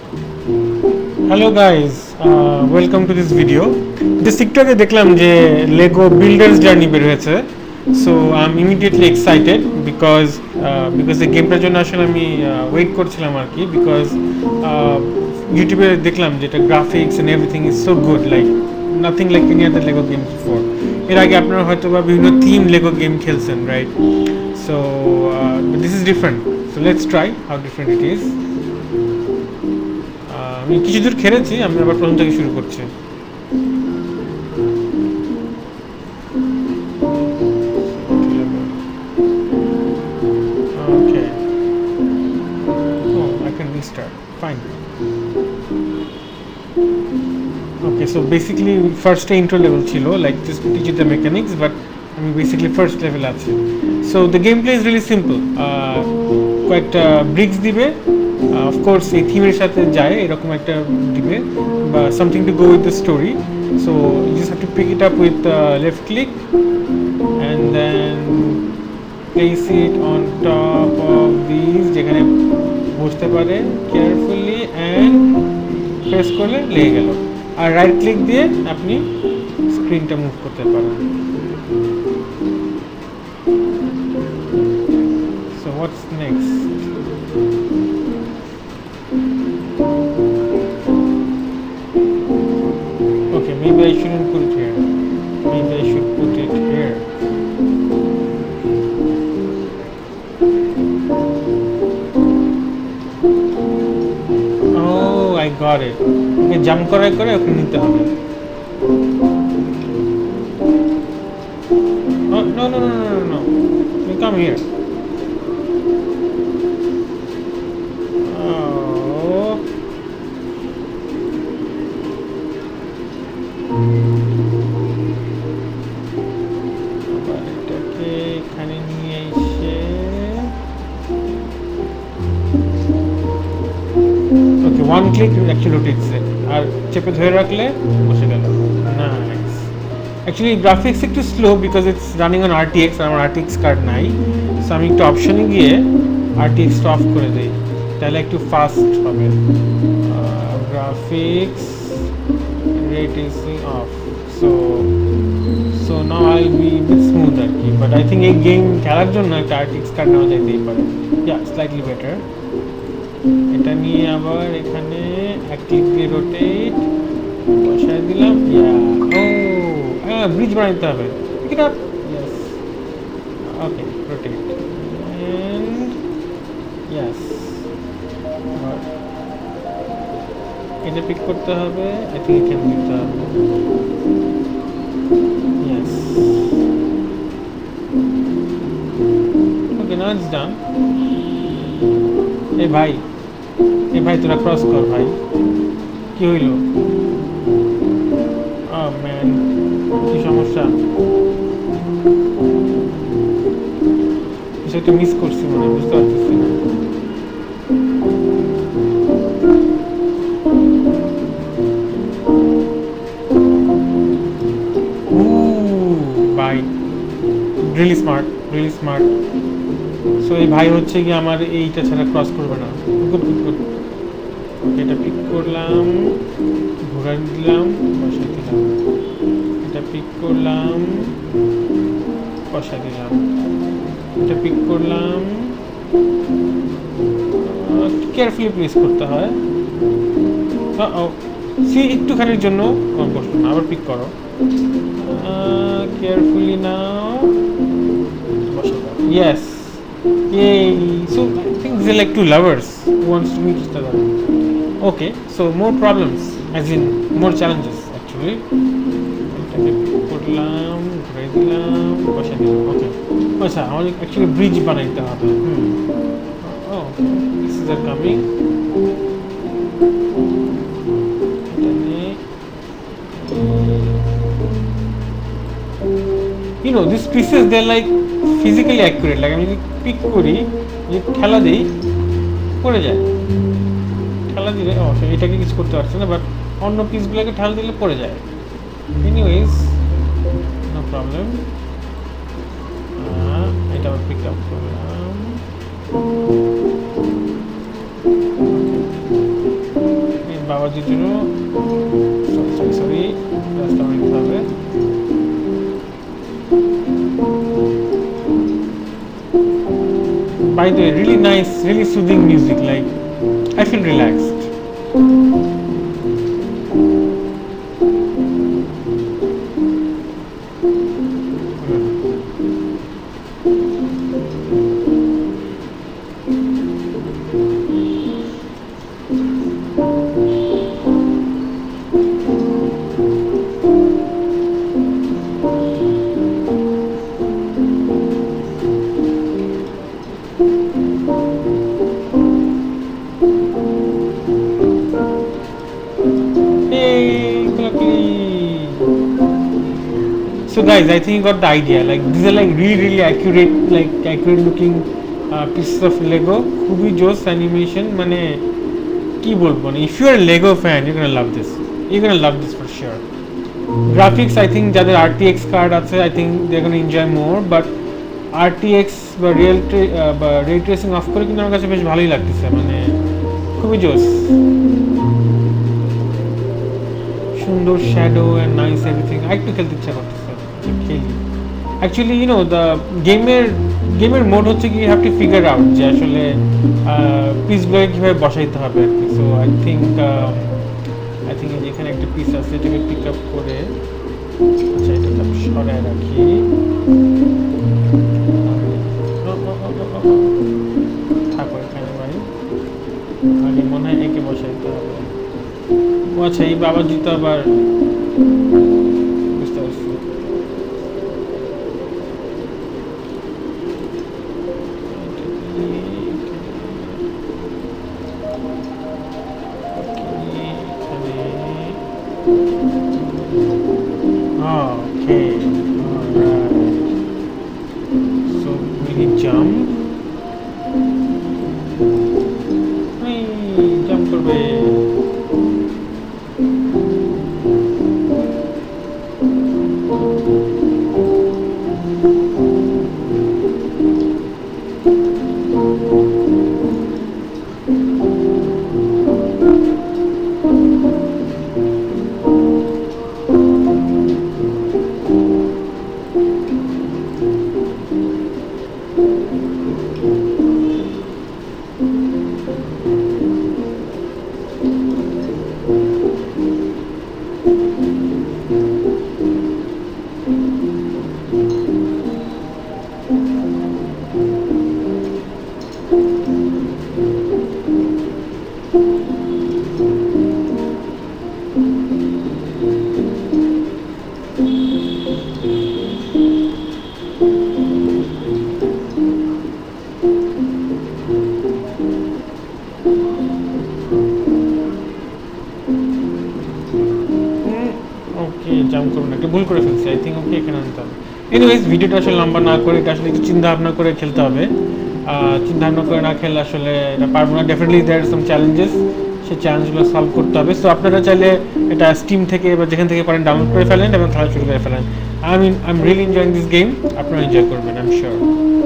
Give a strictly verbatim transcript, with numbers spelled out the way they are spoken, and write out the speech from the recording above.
Hello guys, uh, welcome to this video. This TikTok এ দেখলাম যে Lego Builders Journey বের হয়েছে, so I'm immediately excited because uh, because এই গেমটার জন্য আসলে আমি ওয়েট করছিলাম আর কি, because uh, ইউটিউবে দেখলাম যেটা graphics and everything is so good, like nothing like any other Lego games before. এর আগে আপনারা হয়তো বা বিভিন্ন থিম Lego গেম খেলছেন, right? So uh, but this is different, so let's try how different it is. আমি কিছু দূর খেলেছি, আমি আবার প্রথম থেকে শুরু করছি। Okay. Oh, I can restart. Fine. Okay, so basically first intro level ছিল, like just teach you the mechanics, but আমি basically first level আছি. So the gameplay is really simple. Uh, কয়েকটা bricks দিবে, uh, of course এই থিমের সাথে যায় এরকম একটা দিবে, বা something to go with the story. So you just have to pick it up with uh, left click and then place it on top of these যেখানে বসতে পারে carefully and press করলে লেগে গেল। আর রাইট ক্লিক দিয়ে আপনি স্ক্রিনটা move করতে পারেন। So what's next? Okay, maybe I shouldn't put it here. Maybe I should put it here. Oh, I got it. Okay, jump করে করে ওকে নিতে হবে। Oh, no, no, no, no, no, no. You come here. Oh. আবার এটাকে এখানে নিয়ে এসে okay one click actually rotates it, আর চেপে ধরে রাখলে বসে গেল। নাইস। অ্যাকচুয়ালি গ্রাফিক্স একটু slow because it's running on R T X, আর আমার আর টি এক্স কার্ড নাই, সো আমি একটু অপশনে গিয়ে আর টি এক্সটা অফ করে দিই, তাহলে একটু ফাস্ট হবে। Graphics ray tracing off, so so now I'll be a bit smooth আর কি, but I think এই গেম খেলার জন্য একটা আর টি এক্স কার্ড নেওয়া যাইতেই পারে। yeah, slightly better. এটা নিয়ে আবার এখানে এক ক্লিক দিয়ে রোটেট বসায় দিলাম। yeah, oh হ্যাঁ, ব্রিজ বানাইতে হবে। pick it up, yes, okay, rotate and yes, এটা পিক করতে হবে, আই থিঙ্ক এখানে দিতে হবে। yes, okay, now it's done. এই ভাই এই ভাই তোরা ক্রস কর ভাই, কি হইল? oh man, কি সমস্যা? কিছু একটা মিস করছি মনে, বুঝতে পারতেছি না। Really smart, really smart. So এই ভাই হচ্ছে কি আমার এইটা ছাড়া ক্রস করবে না। Good good good. এটা পিক করলাম, ঘোরান দিলাম, বসা দিলাম। এটা পিক করলাম, বসা দিলাম। এটা পিক করলাম, কেয়ারফুলি প্লেস করতে হয়। সি একটুখানির জন্য বসলো না, আবার পিক করো। carefully now. Yes. Yay. So I think these are like two lovers who wants to meet each other. Okay. So more problems, as in more challenges actually. করলাম, ঘুরে দিলাম, বসে দিলাম। ওকে। আচ্ছা, আমাদের actually bridge বানাইতে হবে। হুম। Oh, pieces are coming. You know, these pieces, they're like physically accurate. Like আমি যদি পিক করি, যে ঠেলা দেই, পড়ে যায়। ঠেলা দিলে অবশ্যই এটাকে কিছু করতে পারছে না, বাট অন্য পিসগুলোকে ঠেলা দিলে পড়ে যায়। Anyways, no problem. এটা আবার পিক আপ করলাম। আওয়াজ দিতে সরি সরি রাস্তা অনেক হবে। By the way, really nice, really soothing music, like I feel relaxed. So guys, I think you got the idea. Like these are like really really accurate, like accurate looking uh, pieces of Lego. খুবই জোস animation, মানে কি বলবো না, if you are a Lego fan, you're gonna love this. You're gonna love this for sure. Graphics, I think যাদের R T X card আছে, I think they're gonna enjoy more. But R T X বা real বা ray tracing off করে কিন্তু আমার কাছে বেশ ভালোই লাগতেছে, মানে খুবই জোস, সুন্দর শ্যাডো and nice everything. আরেকটু খেলতে ইচ্ছা করতেছে খেলি। Actually, you know, the gamer gamer mode হচ্ছে কি, you have to figure out যে আসলে পিসগুলোকে কিভাবে বসাইতে হবে আর কি। So I think I think এখানে একটা পিস আছে, এটাকে পিক আপ করে, আচ্ছা এটাকে আমি সরাই রাখি, থাকো এখানে ভাই, আগে মনে হয় একে বসাইতে হবে। আচ্ছা এই বাবাজি তো আবার বুঝতে পারছি। Okay, alright. So we need jump. Hey, jump করবে। ভুল করে ফেলছি, আই থিঙ্ক ওকে এখানে আনতে হবে। এনিওয়েজ ভিডিওটা আসলে লম্বা না করে এটা আসলে একটু চিন্তা ভাবনা করে খেলতে হবে, চিন্তা ভাবনা করে না খেললে আসলে এটা পারবো না। ডেফিনেটলি দেয়ার আর সাম চ্যালেঞ্জেস, সেই চ্যালেঞ্জগুলো সলভ করতে হবে। সো আপনারা চাইলে এটা স্টিম থেকে বা যেখান থেকে পারেন ডাউনলোড করে ফেলেন এবং খেলা শুরু করে ফেলেন। I mean I am really enjoying this game, আপনারা এনজয় করবেন, আই এম শিওর।